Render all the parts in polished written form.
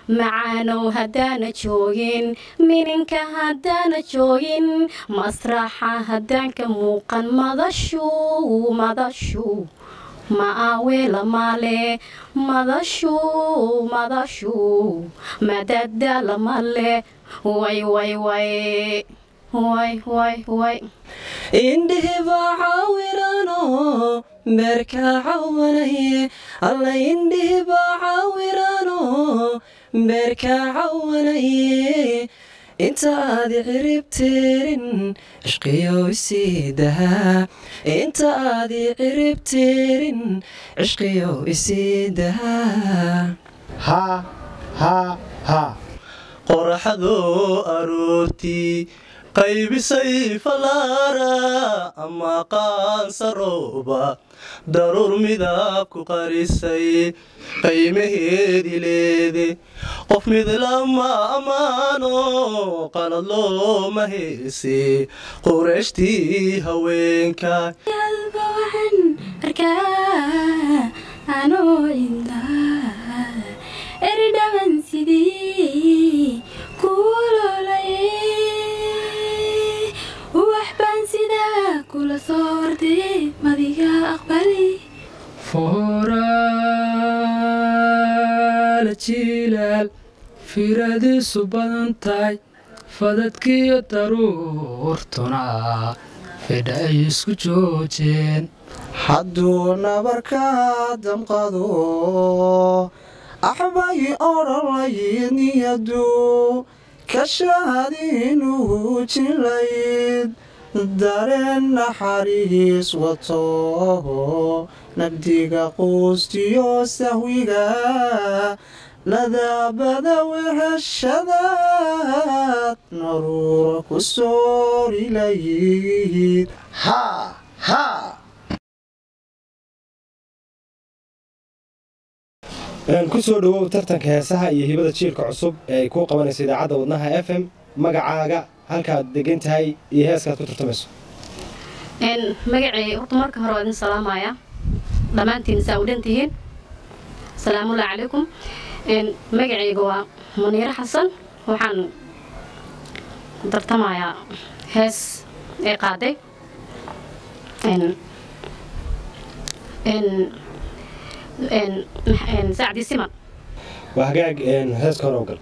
معانو هدانا جوين منك هدانا جوين مسرحة هدانك موقن مضشو ما أول مالي مضشو مدد لمالي واي واي واي واي واي واي إنده بعاورانو بركا عواني الله إنده بعاورانو بركا عواني انت عادي عربتيرن عشقيو يسيدها انت عادي عربتيرن عشقيو يسيدها ها ها ها qorraxdu aroortii qaybisay falaara ama qaansarooba daruur midab ku qarisay qaymaheedii leede qof mid lama amaano qalad looma heese qurashtii haweenka yalbawan arkaa anoo indaa eridaban sidii kulolay waxbaan sidaa kula soortay madiga aqbali foraala jilaal firadiisu badan tahay fadadkiyo daruurtuna fidha ay isku joojeen hadduu nabarka damqado axbay odhalayd niyadu ka shahadiinuu jilayd dareen naxariis wato nabdiga quustiyo sahwiga nadaabada weheshadaad naruura ku soorilayd haa haa kusoo dhawow tartanka heesaha iyo hibada jiilka cusub ee ay kuu qabanayso idaacadda wadnaha FM magacaaga halkaad degan tahay iyo heeskaad ku tartamayso magacay horta marka hore waan idin salaamayaa dhammaantiin saa u dhantihiin salaamullahi calaykum magacayga waa muniiro xasan waxaan tartamayaa hees ee qaaday ساعدي سمع وهجاج هاس كروجل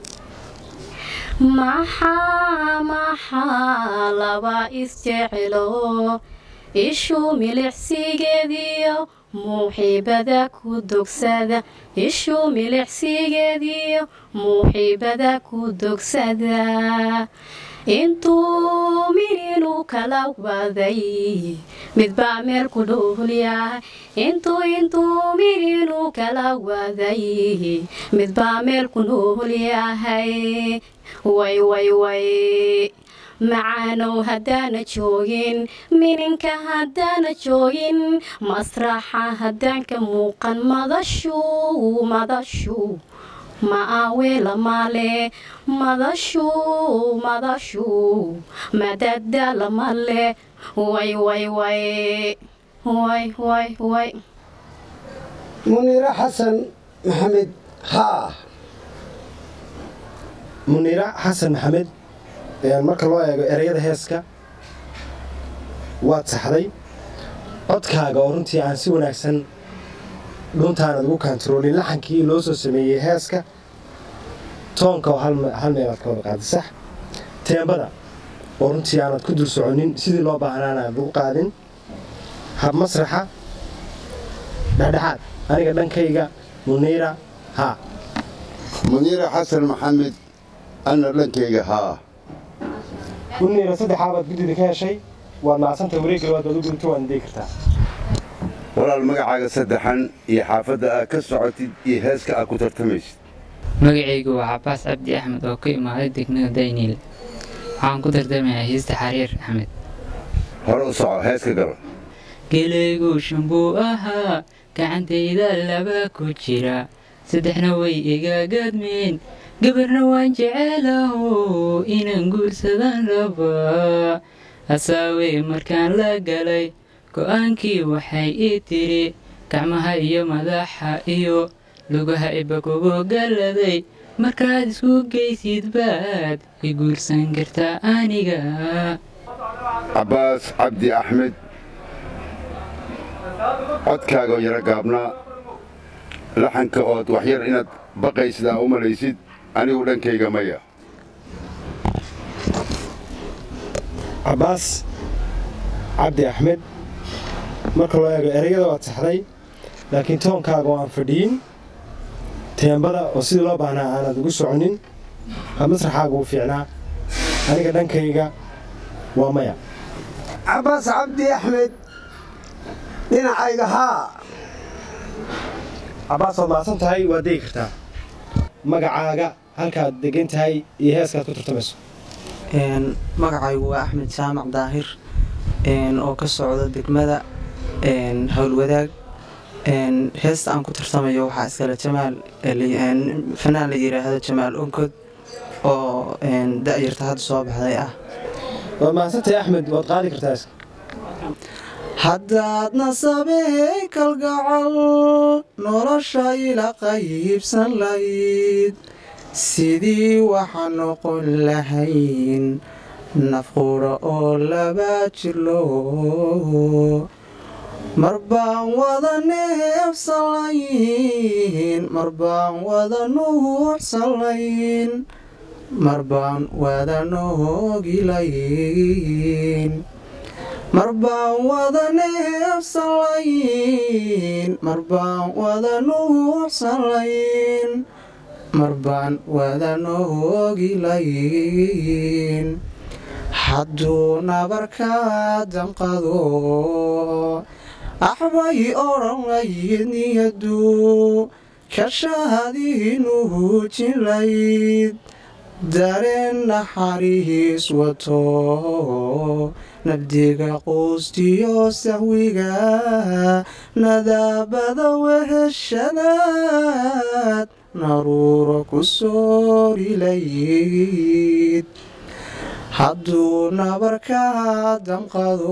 محا لبا استعلو إيشو ملح سيجديو محبدا كودوكسادا إيشو ملح سيجديو محبدا كودوكسادا انتو منينو كلاو باذي مدبا ميركو دوليا انتو منينو كلاو باذي مدبا ميركو دوليا هاي واي واي واي معانو هدانا جوين منك هدانا جوين مسرحة هدانك موقن مضشو ما أول مالي مضشو مدد لمالي واي واي واي واي واي واي منيرة حسن محمد ها منيرة حسن محمد marka loo eego ereyada heeska waad saxday codkaaga oo runtii aan si wanaagsan dhuntaanad ugu kantaroolin laxankii loo soo sameeyey heeska toonka oo hal meelaad ka wada qaaday sax teembada oo runtii aanad ku dul soconin sidii loo baahnaana aad ugu qaadin hab masraxa dhexdhexaad aniga dhankayga muniira haa منيرة حسن محمد أنا لنكيجا ها muniira saddexaabaad guddida ka heshay waad macsanta wareegga waad ugu gudubto waan dii kartaa walaal magacaaga saddexan iyo xaafadda aad ka socotid iyo heeska aad ku tartamaysid magacaygu waa Cabbaas Cabdi Axmed oo ka imaaday degmada Daynil waxaan ku tartamayaa heesta Xariir Axmed hore u soco heeska galo gelaygu shambuu ahaa gacantayda laba ku jira saddexna way iga gadmeen gabarna waan jecelaho inaan guursadan rabaa asaawey markaan la galay go'aankii waxay ii tiri gacmaha iyo madaxa iyo lugaha iba kugu galladay markaad isku geysid baad i guursan kartaa aniga. cabbaas cabdi axmed codkaaga oo yara gaabnaa laxanka ood waxyar inaad baqaysid aa u malaysid anigu dhankayga maya. cabbaas cabdi axmed marka loo eego ereyada waad saxday laakiin toonkaaga oo aan fadhiyin teembada oo sidii loo baahnaa aanaad ugu soconin masraxaaga uu fiicnaa aniga dhankayga waa maya. cabbaas cabdi axmed dhinacayga haa. cabbaas waad mahadsan tahay waad degi kartaa magacaaga halkaad degan tahay iyo heeskaad ku tartamayso. magacaygu waa axmed jaamac daahir oo ka socda degmada howlwadaag. heesta aan ku tartamayo waxaa iskale jamaal fanaan la yidhaahdo jamaal onkod oo da'yarta hadda soo baxday ah. waad mahadsantahay axmed waad qaadi kartaa iska. haddaad nasabey kalgacal nolosha ila qaybsan layd sidii waxaan noqon lahayn nafquura oo laba jirlo marbaan wada neefsan layn marbaan wada nuuxsan layn marbaan wada noogilayn marbaan wada neefsan layn marbaan wada nuuxsan layn marbaan wada noogilayn hadduu nabarkaa damqado axbay odhan layd niyaduu kashaadiinuhu jilayd dareen naxariis wato nabdiga quustiyo sahwiga nadaabada weheshadaad naruuro ku soorilayd hadduu nabarkaa damqado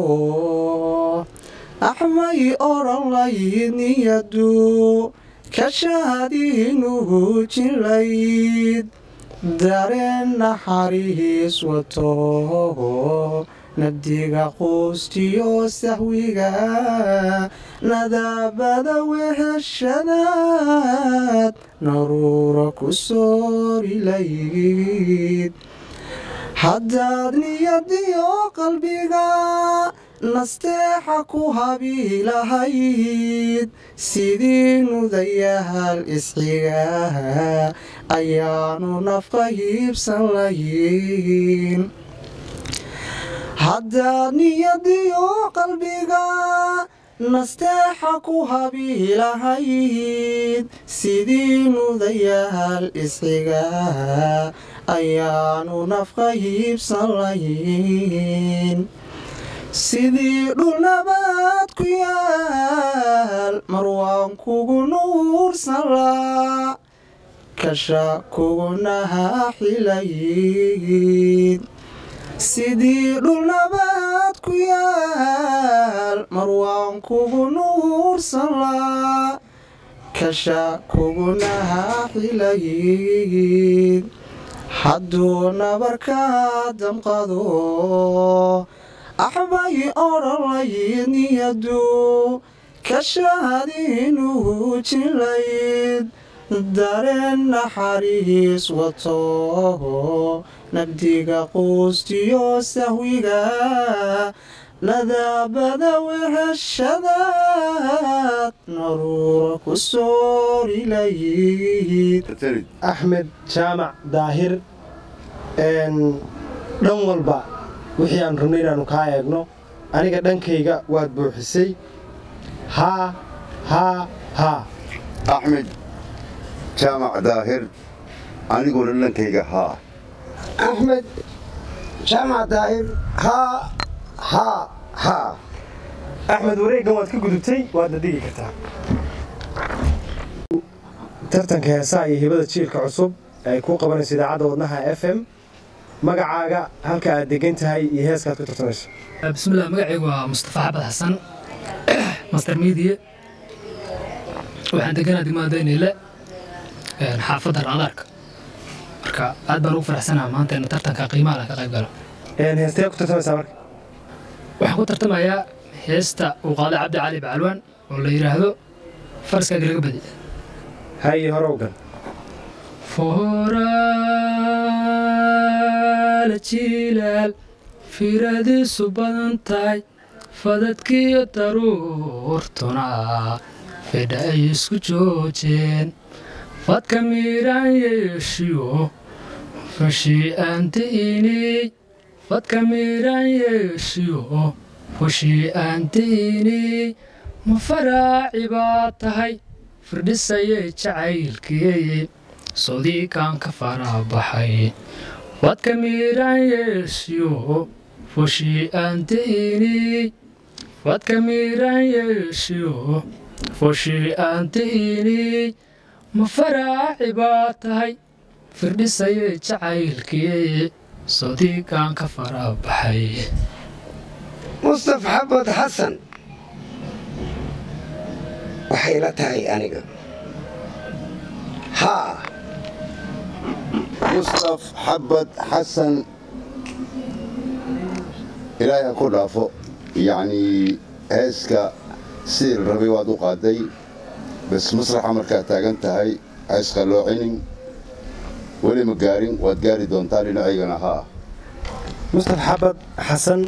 axmay odhan layd niyaduu kashaadiinuhu jilayd dareen naxariis wato nabdiga quustiyo sahwiga nadaabada weheshadaad naruuro ku soorilayd haddaad niyadiyo qalbiga nasteexa ku habi lahayd sidii nudayaal isxiga ayaanu nafqa hiibsan layn haddaad niyadiyo qalbiga nasteexa ku habi lahayd sidii nudayaal isxiga ayaanu nafqa hiibsan layn sidii dhul nabaad ku yaal mar waan kugu nuursan laa kasha kugu nahaxilayd sidii dhul nabaad ku yaal mar waan kugu nuursan laa kasha kugu nahaxilayd hadduu nabarkaa damqado axbay odhan layd niyaduu kashaadiinuhu jilayd dareen naxariis wato nabdiga quustiyo sahwiga nadaabada weheshadaad naruuro ku soorilayd. axmed jaamac daahir dhan walba wixii aan rabnay inaannu kaa eegno aniga dhankayga waad buuxisay haa haa haa. axmed jaamac daahir aniguna dhankayga haa. axmed jaamac daahir haa haa haa. axmed wareeggan waad ka gudubtay waadna digi kartaa. tartanka heesaha iyo hibada jiilka cusub ay kuu qabanayso idaacadda wadnaha FM magacaaga halka aad degan tahay iyo heeskaad ku tartamayso. bismillaah magacaygu waa mustafa xabad xasan master media waxaan deganaa degmada daynile xaafadda raadaarka marka aad baan ugu faraxsanahay maanta in tartanka qiimaha leh ka qayb galo heestee ku tartamaysaa marka waxaan ku tartamayaa heesta uu qaaday cabdi cali bacalwaan oo la yidhaahdo faraskaaga laga badi haye hore u gal foraal jilaal firadiisu badan tahay fadadkiyo daruurtuna fedha ay isku joojeen fadka miiraan yeeshiyo fashii aan di'inay fadka miiraan yeeshiyo fashii aan di'inay ma faraaci baa tahay firdhisayay jacaylkii sodiikaan ka fara baxay fadka miiraan yeeshiyo fashii aan di'inay fadka miiraan yeeshiyo fashii aan di'inay ma faraaci baa tahay firdhisayay jacaylkii sodiikaan ka fara baxay mustaf xabad xasan waxay la tahay aniga haa mustaf xabad xasan ilaahay ha ku dhaafo yacnii heeska sidii la rabay waad u qaaday bas masraxa markaad taagan tahay heeska loo cinin weli ma gaarin waad gaari doontaa dhinacaygana haa mustaf xabad xasan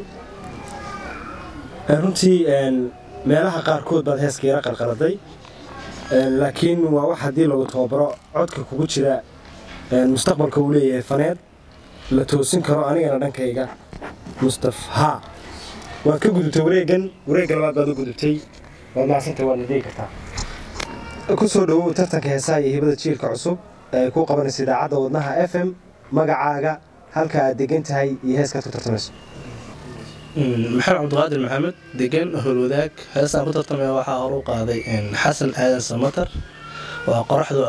runtii meelaha qaarkood baad heeska yara qalqaladay laakiin waa wax haddii lagu tababaro codka kugu jira mustaqbalka uu leeyahay faneed la toosin karo anigana dhankayga mustaf haa waad ka gudubtay wareegga labaad baad u gudubtay waad macsantay waad nadegi kartaa ku soo dhowow tartanka heesaha iyo hibada jiilka cusub ee kuu qabanaysa idaacadda wadnaha FM magacaaga halka aad degan tahay iyo heeskaad ku tartamayso maxamed cabdiqaadir maxamed degan howlwadaag heestaan ku tartamaya waxaa hor u qaaday xasan aadan samatar waa qoraxdoo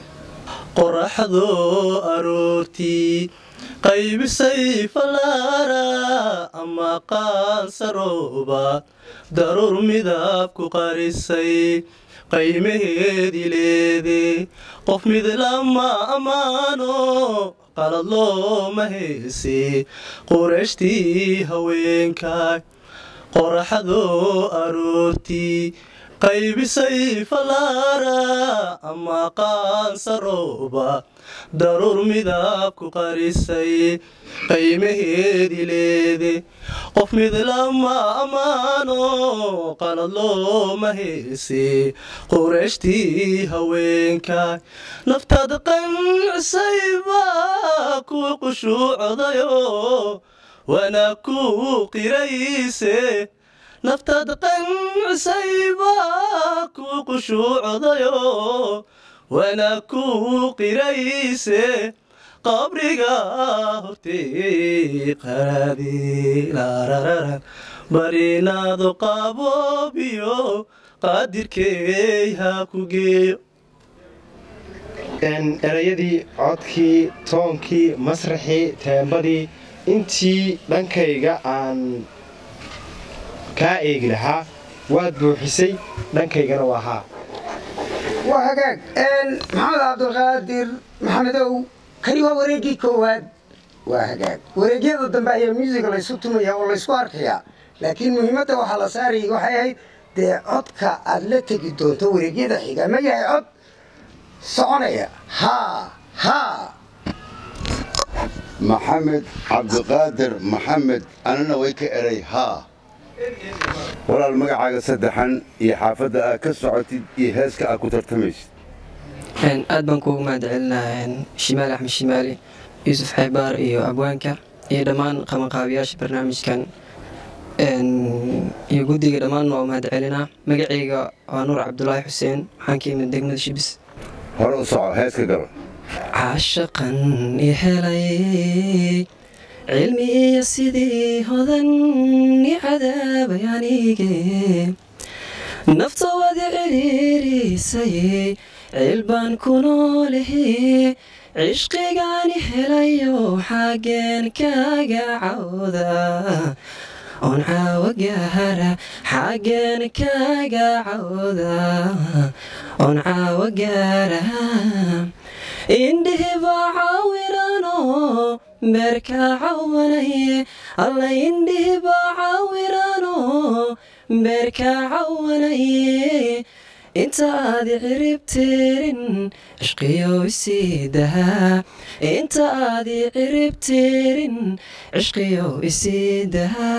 aroortii qaybisay falaara ama qaansarooba daruur midab ku qarisay qaymaheedii leede qof mid lama ammaano qalad looma heesi qurashtii haweenkaag qoraxdoo aroortii qaybisay falaara ama qaansarooba daruur midab ku qarisay qaymaheedii leede qof mid lama ammaano qalad looma heesi qurashtii haweenkaag naftaad qancisayba ku qushuucdayo waana ku qirayse naftaad qancisayba ku qushuucdayo waana ku qirayse qabriga hortay qaraadilarararan barinaado qaboobiyo qaadirkeey ha ku geeyo erayadii codkii toonkii masraxii teembadii intii dhankayga aan kaa eegi lahaa waad buuxisay dhankaygana waa haa waa hagaag maxamed cabdulqaadir maxamedow kani waa wareeggii koowaad waa hagaag wareegyada dambe ayaa muusiga laysu tumaya oo laysku arkayaa laakiin muhiimadda waxaa la saarayay waxay ahayd dee codka aad la tegi doonto wareegyada xiga ma yahay cod soconaya haa maxamed cabdiqaadir maxamed anana way ka eray haa walaal magacaaga saddexan iyo xaafadda aad ka socotid iyo heeska aad ku tartamaysid aad baan kuugu mahadcelinaha shimaali axmed shimaali yuusuf xaybaar iyo abwaanka iyo dhammaan qabanqaabiyaasha barnaamijkan iyo guddiga dhammaan waa mahadcelinaa magacayga waa nuur cabdulaahi xuseen waxaan ka imid degmada shibis hore u soco heeska galo caashaqan i helay cilmi iyo sidii hodan i cadaabay anige nafta waad i ciriirisay cilbaan ku noolehe cishqigaani helayo xaggeen kaaga cawda oon caawa gaara xaggeen kaaga cawda oon caawa gaara indhihi baa caawina beerka cawanaye alla indhiba cawirano beerka cawanaye inta aad ciribtirin cishqiyo isiidaha inta aad ciribtirin cishqiyo isiidaha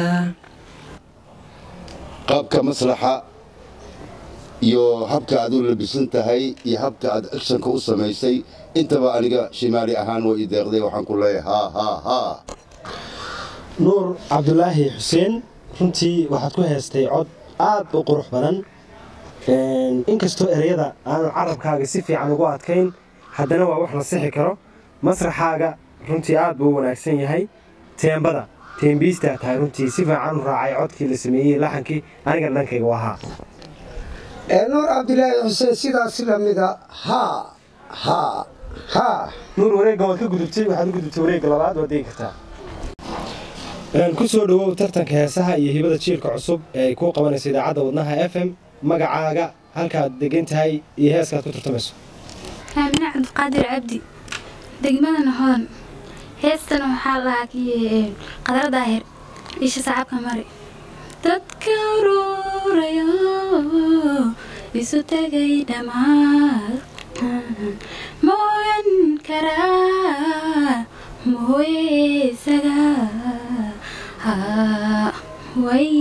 qaabka maslaxa iyo habka aad u labisan tahay iyo habka aad actionka u samaysay intaba aniga shimaali ahaan way deeqday waxaan ku leeyahay ha nuur cabdulaahi xuseen runtii waxaad ku heestay cod aad u qurux badan inkastoo ereyada aanan carabkaaga si fiican ugu adkayn haddana waa wax la sixi karo masraxaaga runtii aad buu u wanaagsan yahay teembiistaa tahay runtii si fiican u raacay codkii la sameeyey laxankii aniga dhankayga u ahaa nuur cabdilaahi xuseen sidaas lamida nuur wareegga waad ka gudubtay waxaad u gudubtay wareegga labaad waad degi kartaa ku soo dhawow tartanka heesaha iyo hibada jiilka cusub ee ay kuu qabanayso idaacadda wadnaha FM magacaaga halkaad degan tahay iyo heeskaad ku tartamayso aamina cabdiqaadir cabdi degmadana hodan heestana waxaa lahaa qadar daahir isha saxaabka mari dadka ururayo isu tegay dhammaad mooyan karaa mooye isaga way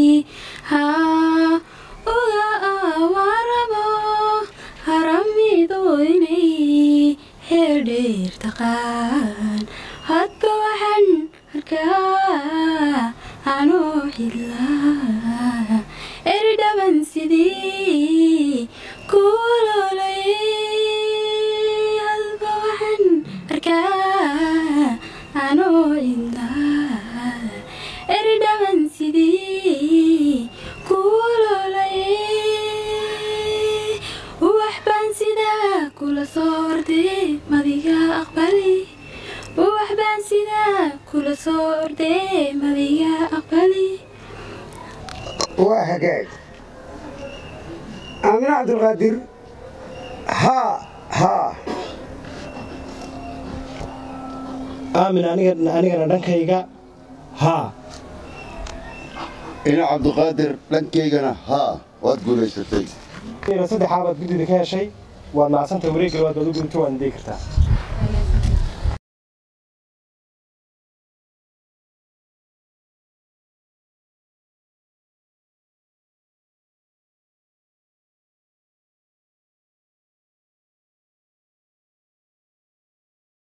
uga warabo haramidu inay heerdheer taqaan hadba waxaan arkaa anoo xidlaa erdhaban sidii kulolay hadba waxaan arkaa anoo xidlaa erdhaban sidii kulolay waxbaan sidaa kula soo ordee madiga aqbali waxbaan sidaa kula soo ordee madiga aqbali waa hagaag aamina cabdulqaadir aamin anigana dhankayga ina cabdiqaadir dhankaygana waad guulaysatay saddexaabaad guddida ka heshay waad macsanta wareegga labaad baad u gudubta waad degi kartaa